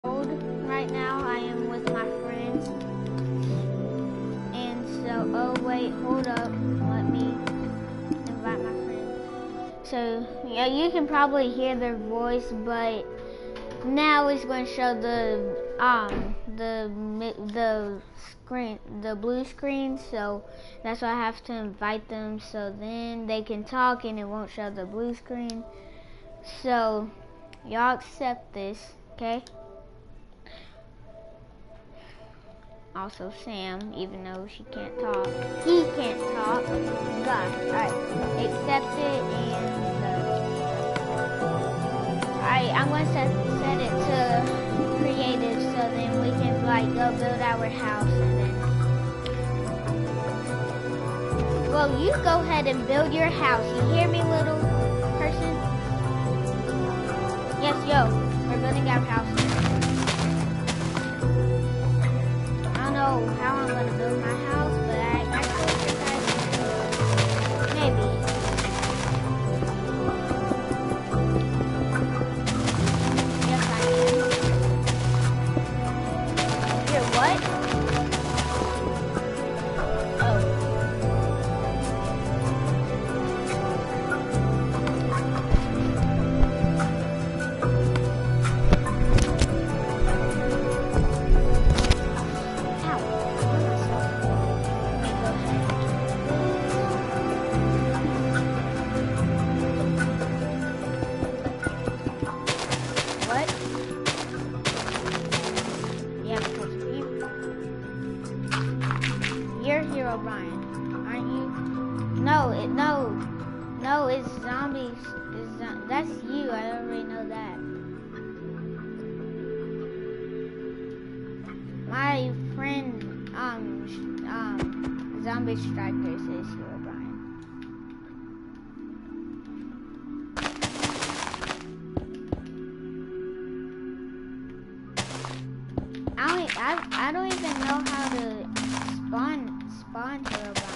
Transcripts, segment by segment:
Right now I am with my friends, and so, oh wait, hold up, let me invite my friends. So, yeah, you can probably hear their voice, but now it's going to show the screen, the blue screen, so that's why I have to invite them, so then they can talk and it won't show the blue screen. So, y'all accept this, okay? Also Sam, even though she can't talk. He can't talk. God. Alright. Accept it and alright, I'm gonna set it to creative so then we can like go build our house and then well you go ahead and build your house. You hear me, little person? Yes, yo, we're building our house. I don't know how I'm gonna build my house, but I told you guys maybe. Yes, I am. You're what? Oh. Brian, aren't you? No, it's zombies. That's you. I already know that. My friend, Zombie Strikers is Hero Brian. I don't even know how to spawn Hero Brian.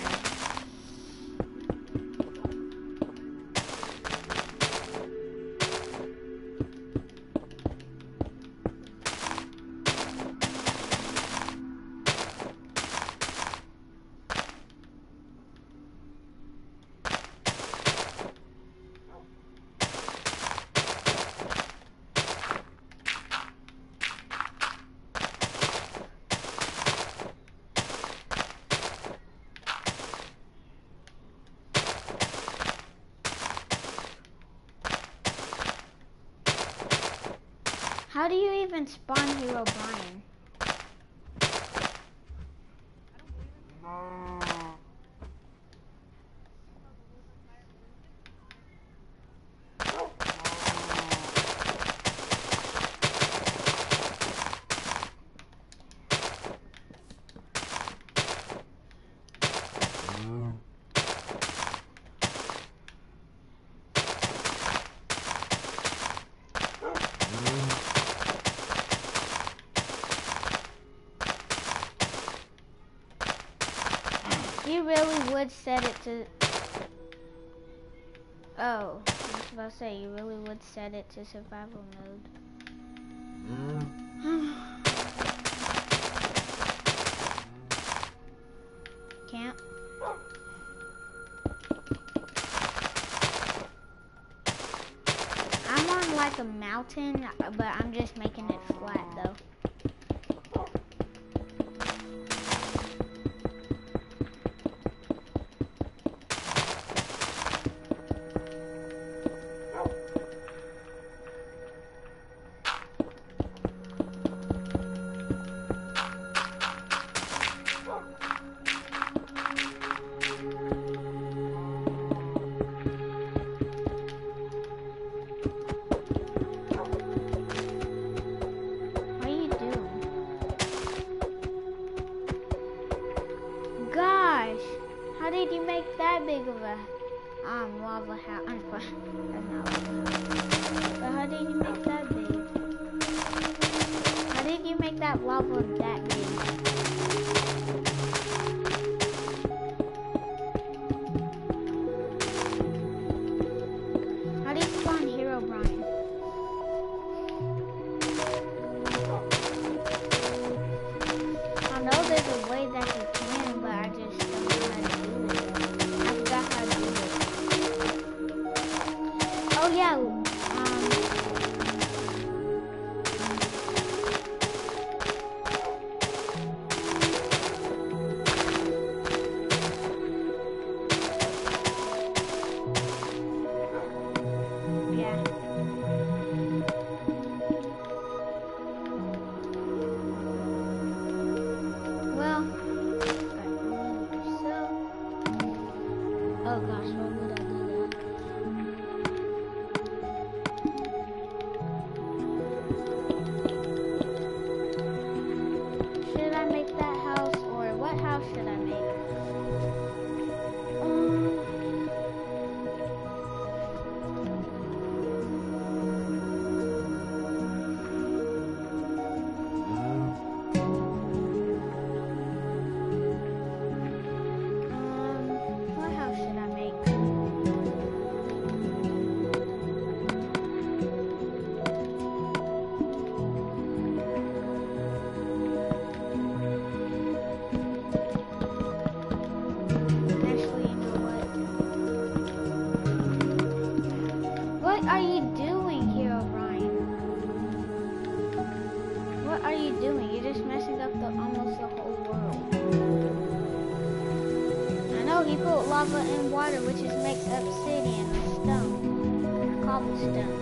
How do you even spawn Hero Brian? You really would set it to... Oh, I was about to say, you really would set it to survival mode. Can't. I'm on like a mountain, but I'm just making it flat though. How did you make that big of a lava house? That's not lava. But how did you make that big? How did you make that lava that big? How do you spawn Hero Brian? What are you doing? You're just messing up almost the whole world. I know he put lava in water, which makes obsidian or stone, or cobblestone.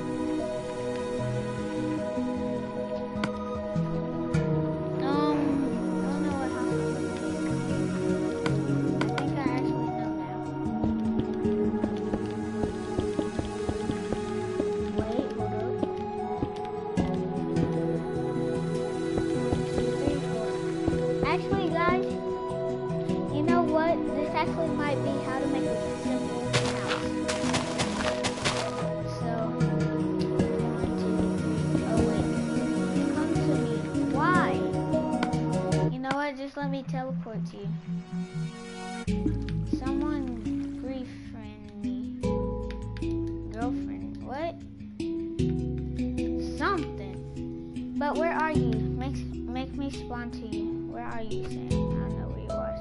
I don't know what house I'm looking at. I think I actually know now. Wait, hold up. 1, 2, 3, 4. Actually, guys, you know what? This actually might be how to make a simple house. So, 1, 2, 3. Oh wait, come to me. Why? You know what? Just let me teleport to you. Someone befriend me. Girlfriend. What? Something. But where are you? Make me spawn to you. Where are you, Sam? I don't know where you are,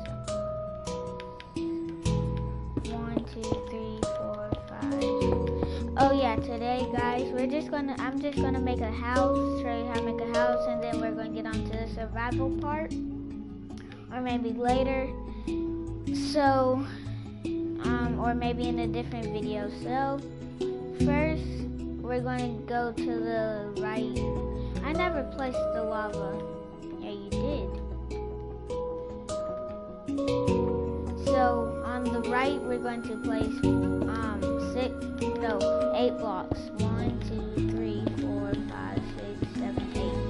so. 1, 2, 3, 4, 5. Oh yeah, today guys, I'm just gonna make a house, show you how to make a house, and then we're gonna get on to the survival part. Or maybe later. So or maybe in a different video. So first we're going to go to the right. I never placed the lava. Yeah, you did. So on the right we're going to place 8 blocks. 1, 2, 3, 4, 5, 6, 7,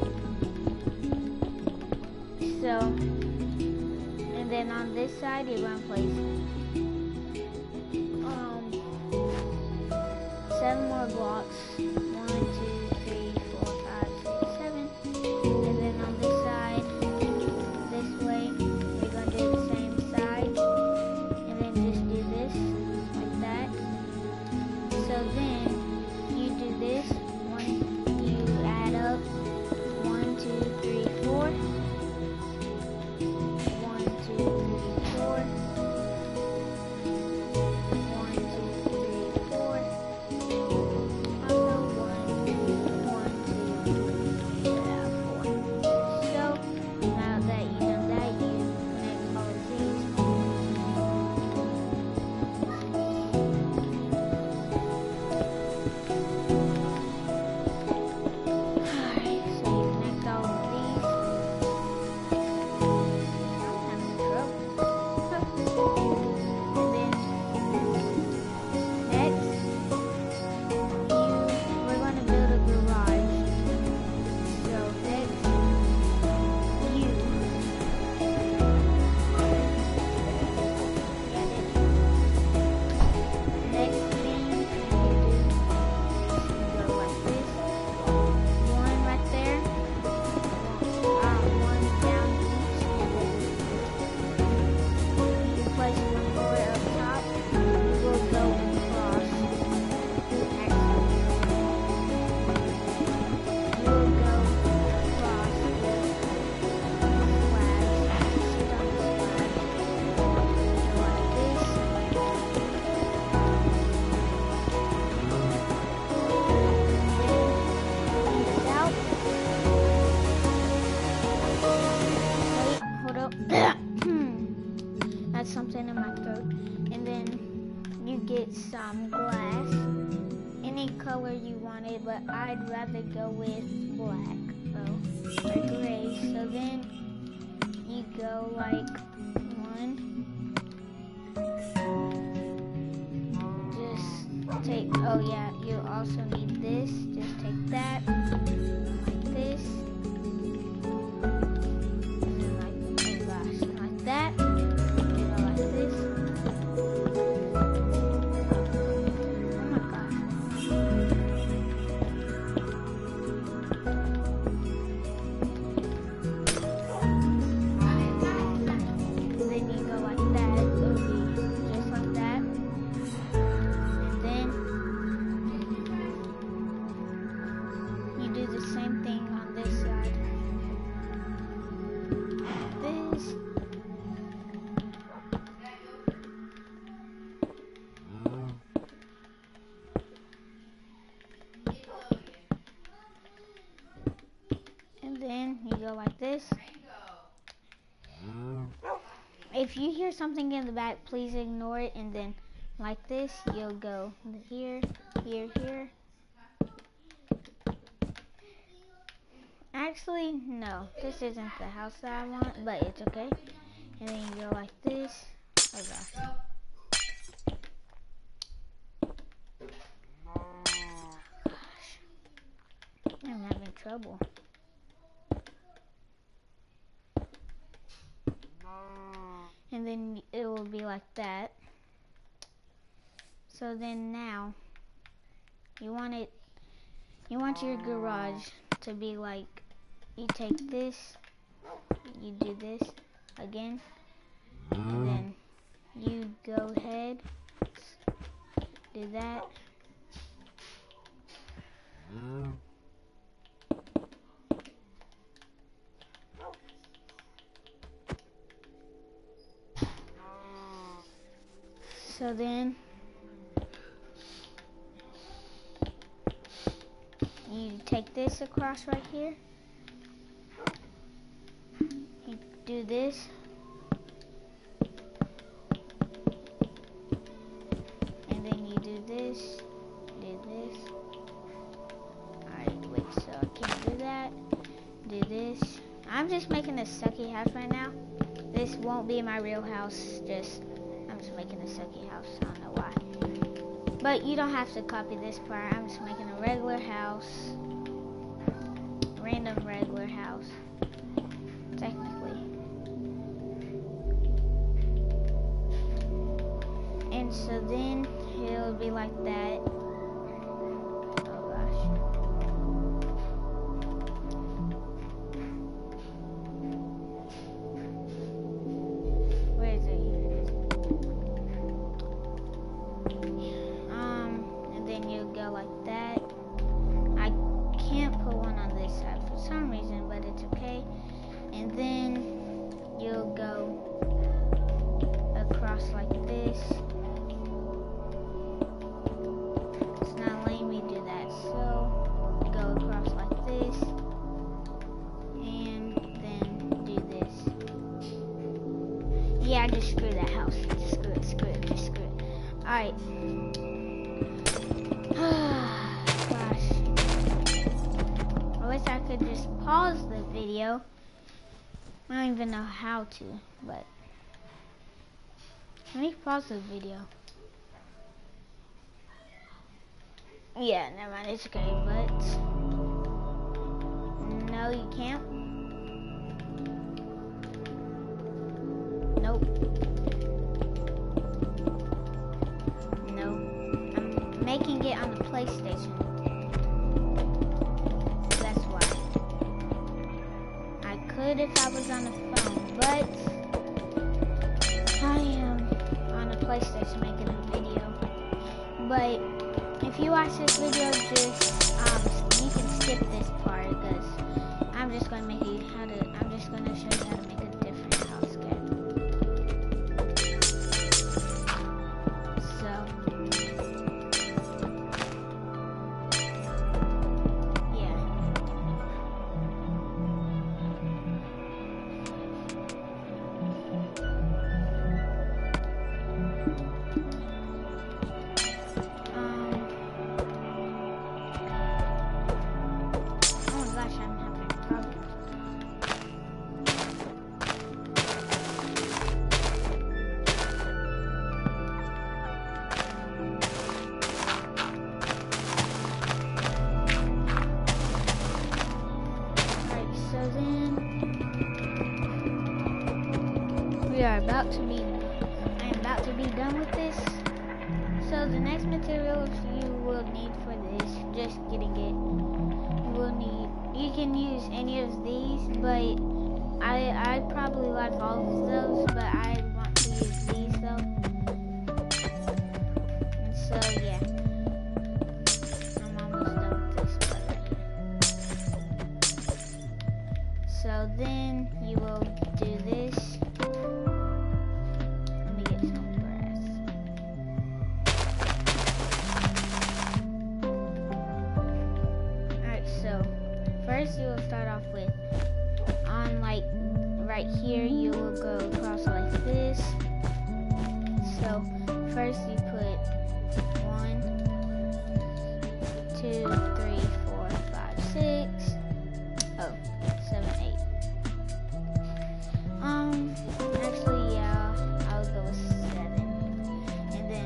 8. So and then on this side you're going to place 7 more blocks. 1, 2, 3, 4, 5, 6, 7. And then on this side, this way, you're going to do the same side. And then just do this, like that. So then, you do this. You add up 1, 2, 3, 4. 1, 2, 3, 4. 1, 2, 3, 4. Something in my throat. And then you get some glass, any color you wanted, but I'd rather go with black or gray. So then you go like 1, just take, oh yeah, you also need this, just take that, like this, and then like, oh gosh, like that. Same then you go like this. If you hear something in the back, please ignore it, and then like this, you'll go here, here, here. Actually, no, this isn't the house that I want, but it's okay. And then you go like this. Oh gosh. I'm having trouble. And then it will be like that. So then now you want your garage to be like, you take this, you do this again, and then you go ahead, do that. So then you take this across right here. You do this. And then you do this. Do this. Alright, wait, so I can't do that. Do this. I'm just making a sucky house right now. This won't be my real house, I'm just making a sucky house. I don't know why. But you don't have to copy this part. I'm just making a regular house. Random regular house. Technically. And so then it'll be like that. Oh gosh. Where is it? Here it is. And then you go like that. I can't put one on this side for some reason, but it's okay. And then you'll go across like this. It's not letting me do that, so go across like this, and then do this. Yeah, just screw that house. Just screw it, screw it, just screw it. Alright. Gosh. I wish I could just pause the video. I don't even know how to, but let me pause the video. Yeah, never mind, it's okay, but no, you can't. Nope. Nope. I'm making it on the PlayStation. That's why. I could if I was on the phone, but I am on a PlayStation making a video. But if you watch this video, just you can skip this part because I'm just gonna show you how to make a different house game. So yeah. I'm about to be done with this. So the next materials you will need for this, just getting it, you can use any of these, but I probably like all of those, but I want to use these though. And so yeah, I'm almost done with this part right here. So then you will do this. First, you will start off with right here, you will go across like this. So first you put 1, 2, 3, 4, 5, 6. Oh, 7, 8. Actually, yeah, I'll go with 7. And then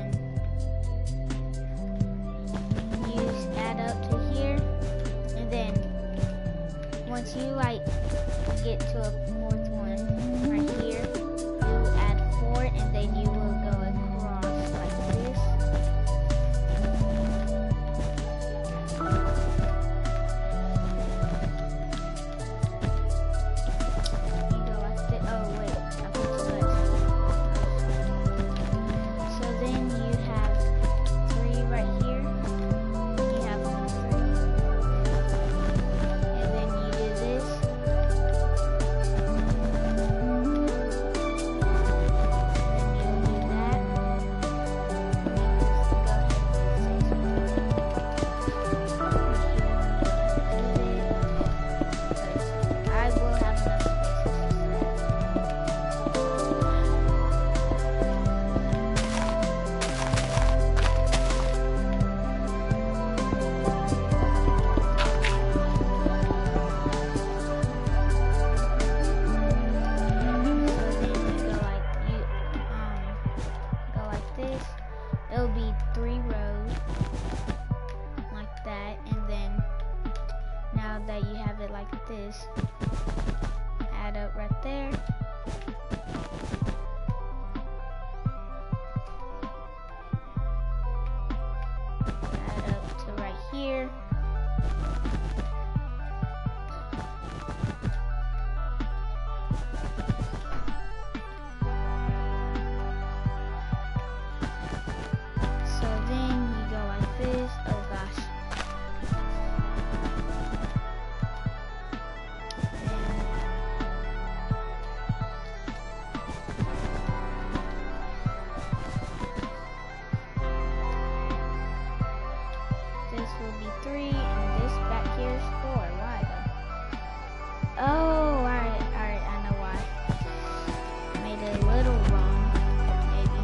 you add up to here. And then once you like get to a 4th one right here, you add 4, and then you will go across like this. You go like this. Oh wait, I put the legs. So then you have 3 right here. You have 1, 3. And then you do this. It'll be 3 rows like that, and then now that you have it like this, add up right there. Add up to right here. Oh gosh. This will be 3, and this back here is 4. Why though? Oh, alright, I know why. I made it a little wrong, maybe.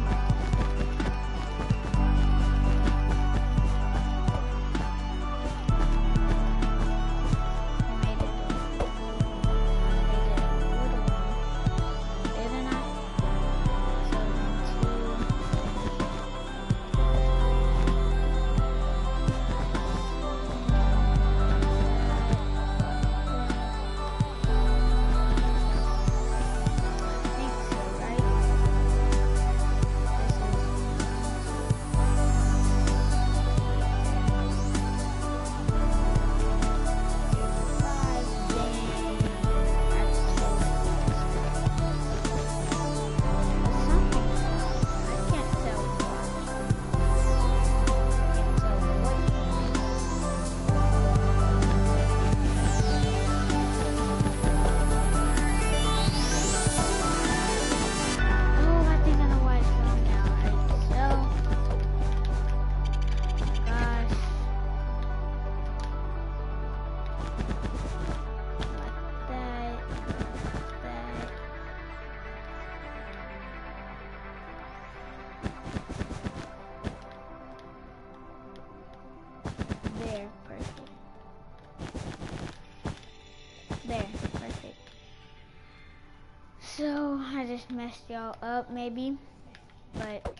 So I just messed y'all up maybe, but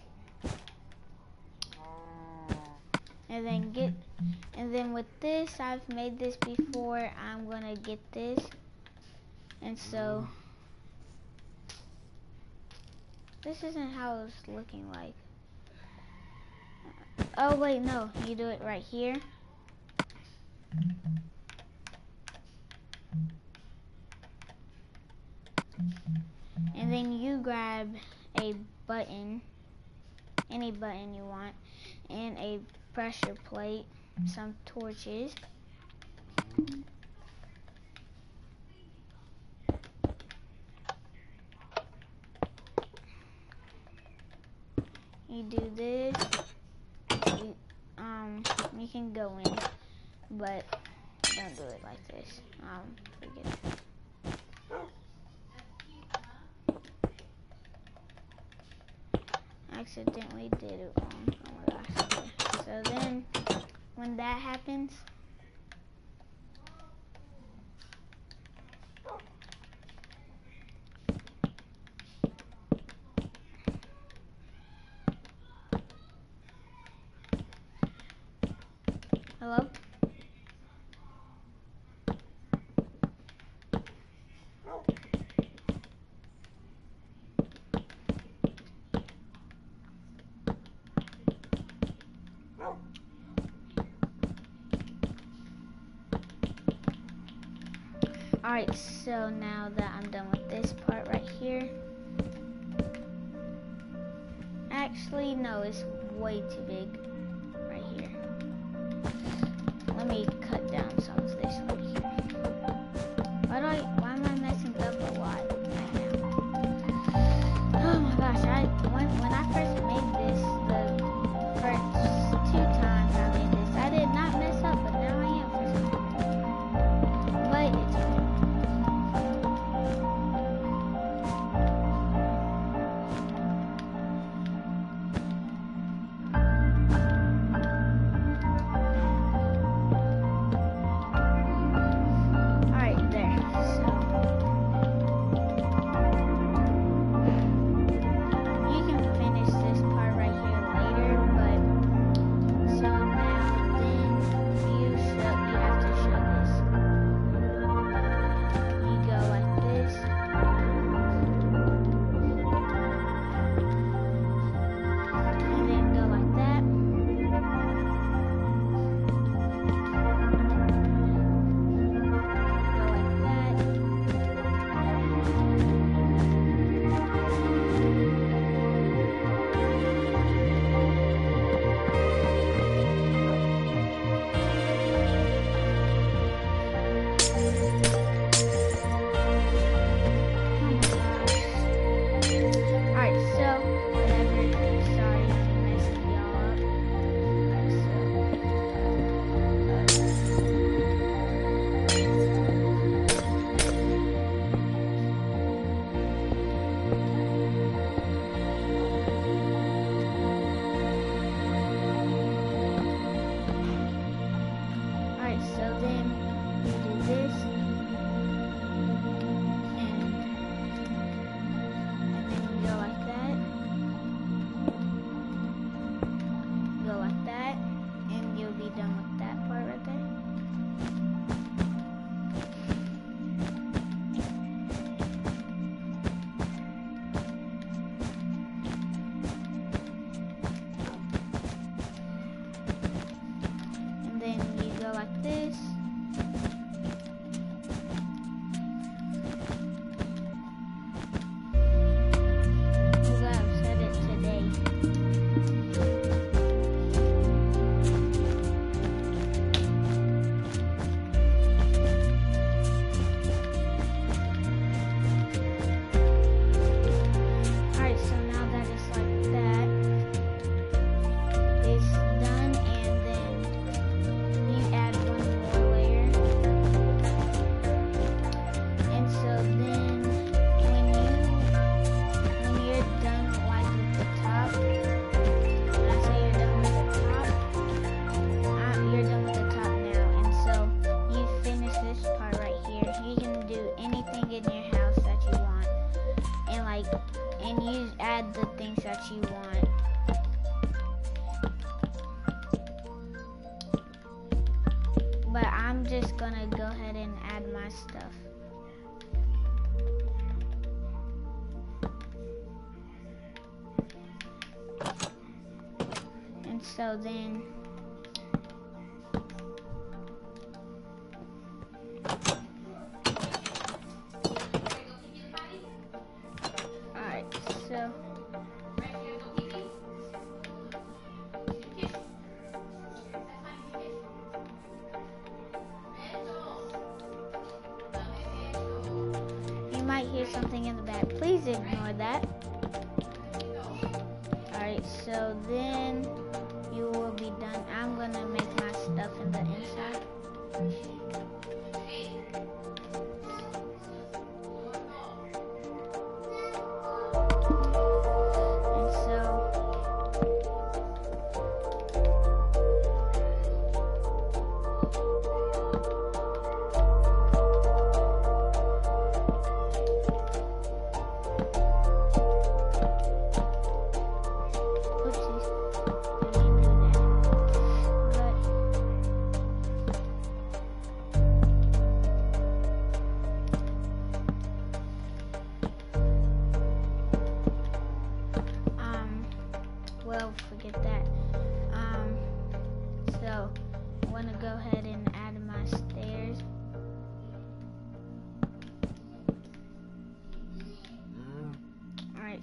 and then with this, I've made this before. I'm gonna get this, and so this isn't how it's looking like. Oh wait, no, you do it right here. And then you grab a button, any button you want, and a pressure plate, some torches. You do this, you can go in, but don't do it like this. Forget it. accidentally did it wrong. Oh my gosh. Okay. So then, when that happens, hello? Alright, so now that I'm done with this part right here. Actually, no, it's way too big right here. Let me cut down some of this right here. Why am I messing up a lot right now? Oh my gosh, when I first made this, the first 2 times I made this, I did not mess up, but now I am for some reason. But it's okay. you want. But I'm just gonna go ahead and add my stuff. And so then hear something in the back. Please ignore that. Alright, so then you will be done. I'm gonna make my stuff in the inside. And so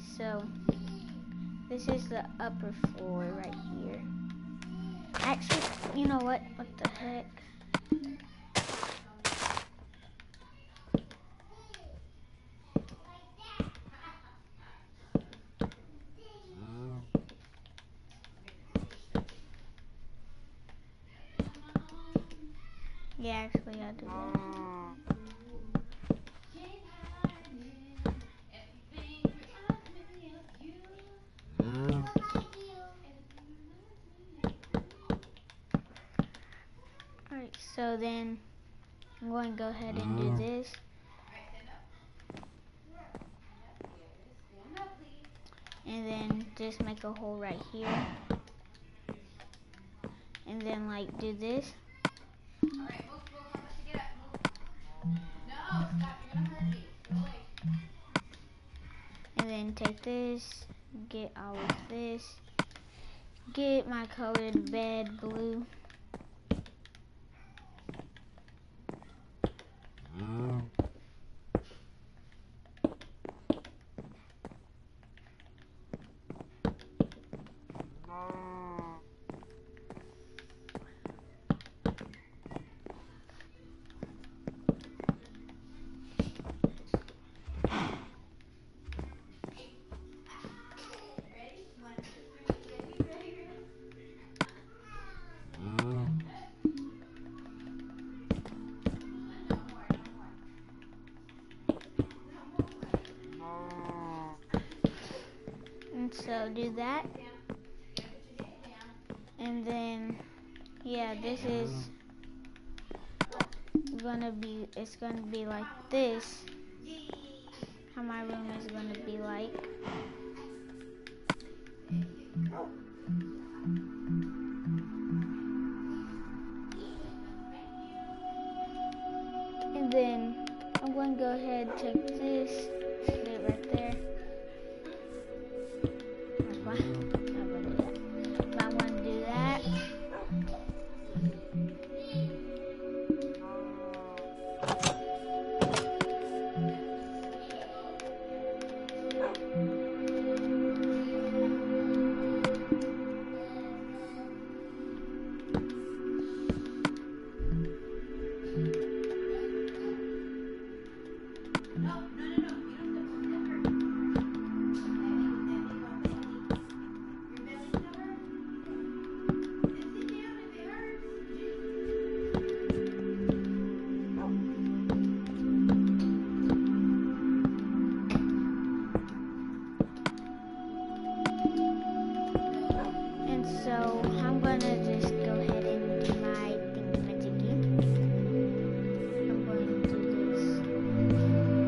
so this is the upper floor right here. Actually, you know what? What the heck? Yeah, actually, I'll do that. Alright, so then I'm going to go ahead and do this. And then just make a hole right here. And then like do this. Alright, move, how much to get up? Move. No, stop, you're gonna hurt me. Go away. And then take this, get all of this, get my colored bed blue. And so do that. And then, yeah, this is it's gonna be like this. How my room is gonna be like. And then I'm going to go ahead and take this, put it right there. That's fine. I'm going to do that. But I'm going to do that. So I'm gonna just go ahead and do my thingamajiggy. I'm going to do this.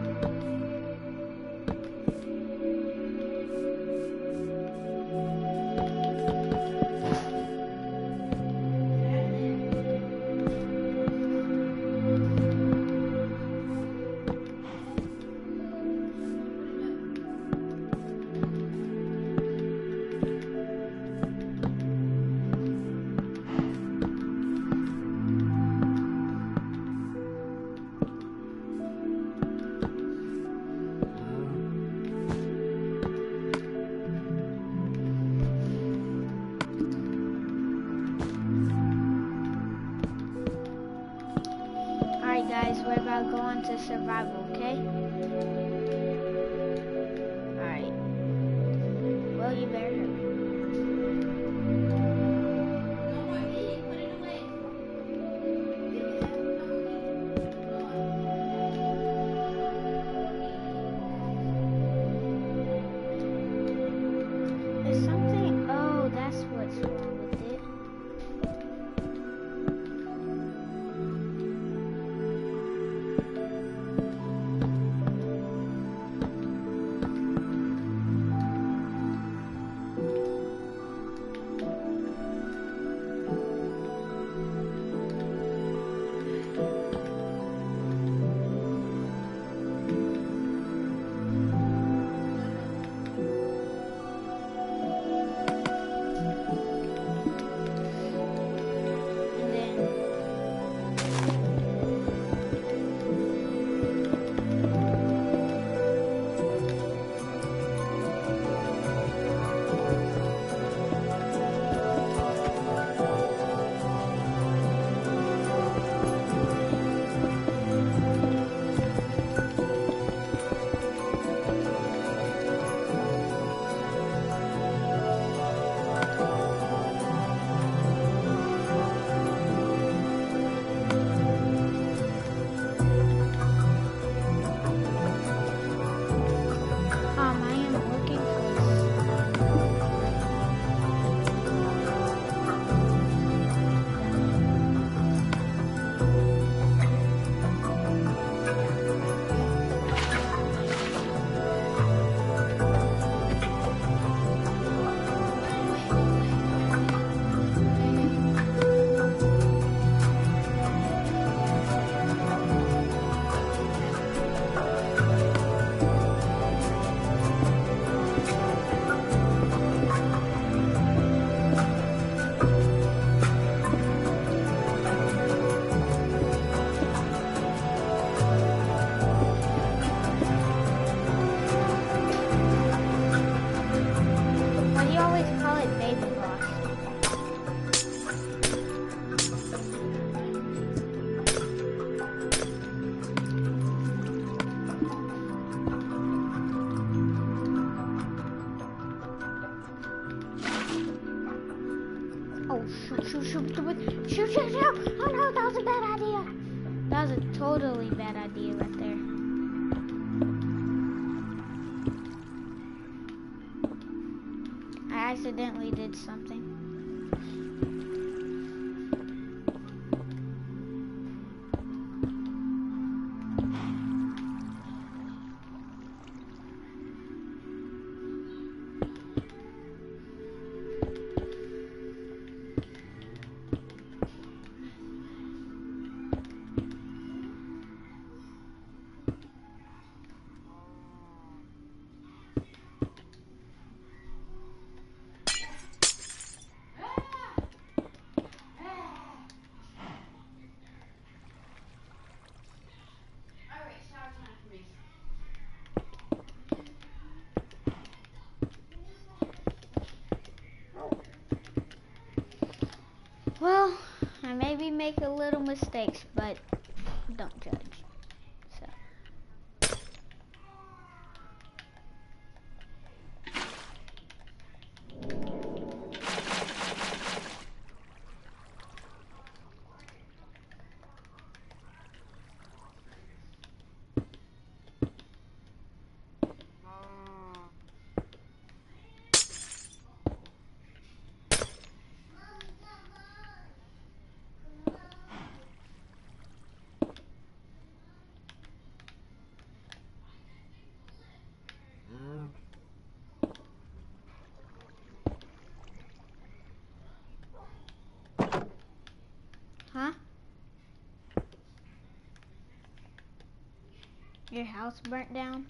Alright guys, we're about to go on to survival, okay? Alright. Well, you better hurry. No more eating, put it away. Give me that, no more eating. Go on. There's something, oh, that's what's wrong with it. shoot, shoot, shoot, shoot, shoot, shoot. Oh no, that was a bad idea. That was a totally bad idea right there. I accidentally did something. Well, I maybe make a little mistakes, but don't judge. So. Huh? Your house burnt down?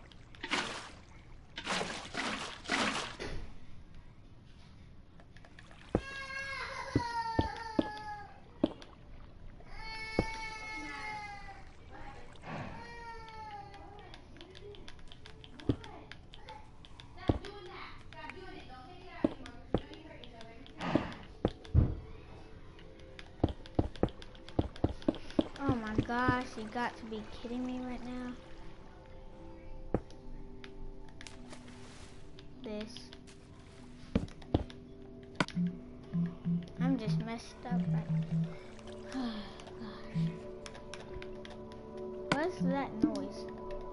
Oh my gosh, you got to be kidding me right now. This. I'm just messed up right now. Oh gosh. What's that noise?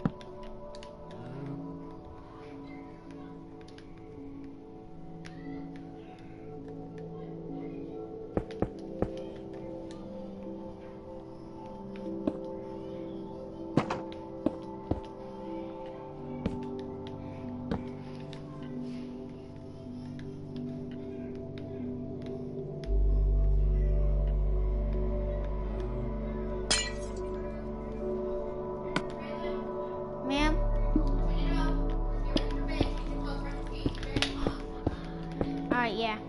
Alright, yeah.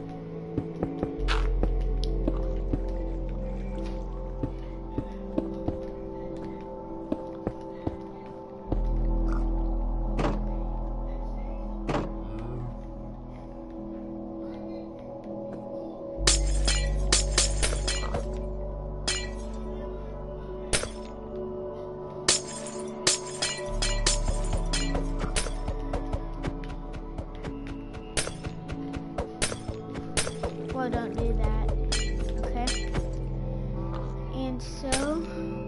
Well, don't do that, okay? And so,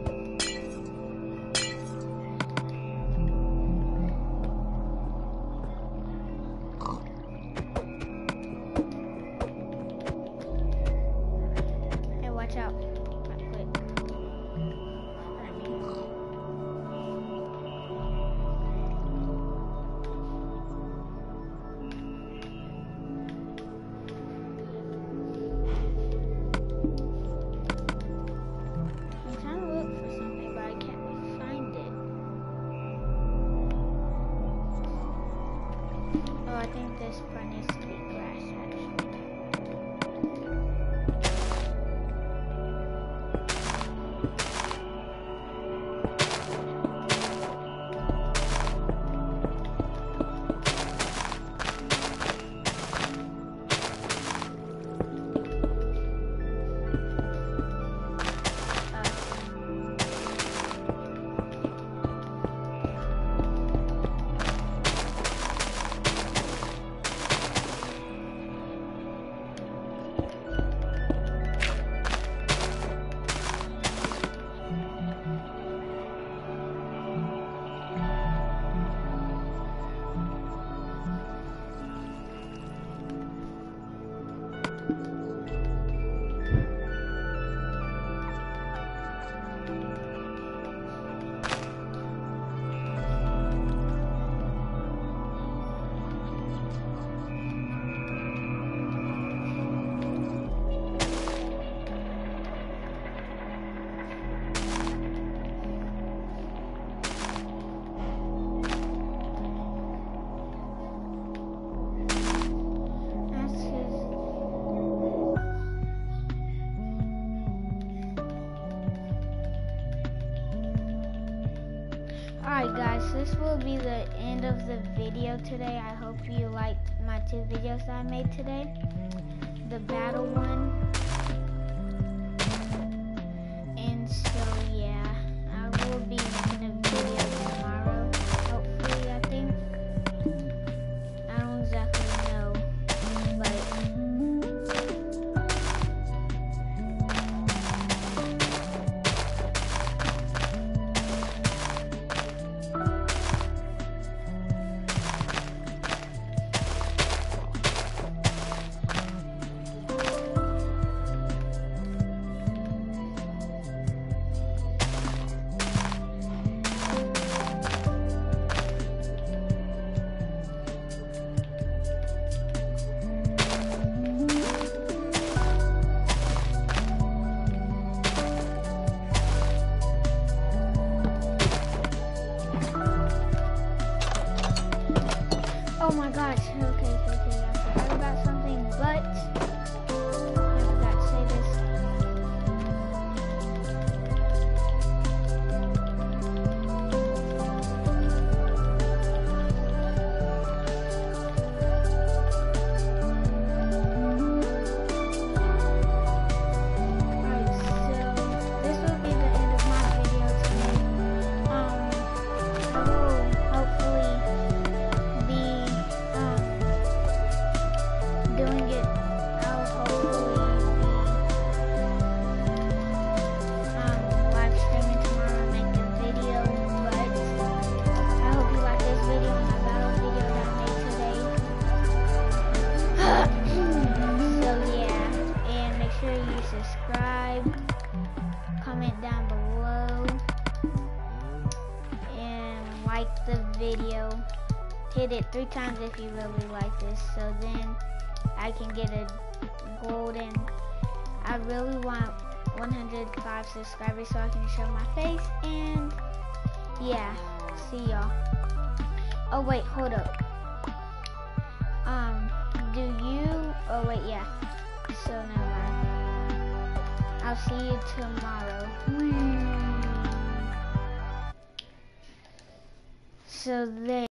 hey, watch out, right quick. Oh, I think this part needs to be grass, actually. Alright guys, this will be the end of the video today. I hope you liked my 2 videos that I made today. The battle one. And so yeah, I will be making a video tomorrow, hopefully, I think. I don't exactly know, but oh my gosh, okay, I forgot about something, but I forgot to say this. Alright, so this will be the end of my video today. I will hopefully be doing it. I'll hopefully be live streaming tomorrow and make a video, but I hope you like this video, my battle video that I made today. So yeah, and make sure you subscribe, comment down below, and like the video. Hit it 3 times if you really like this, so then I can get a golden. I really want 105 subscribers so I can show my face, and yeah, see y'all. Oh wait, hold up. Oh wait, yeah. So never mind. I'll see you tomorrow. So there.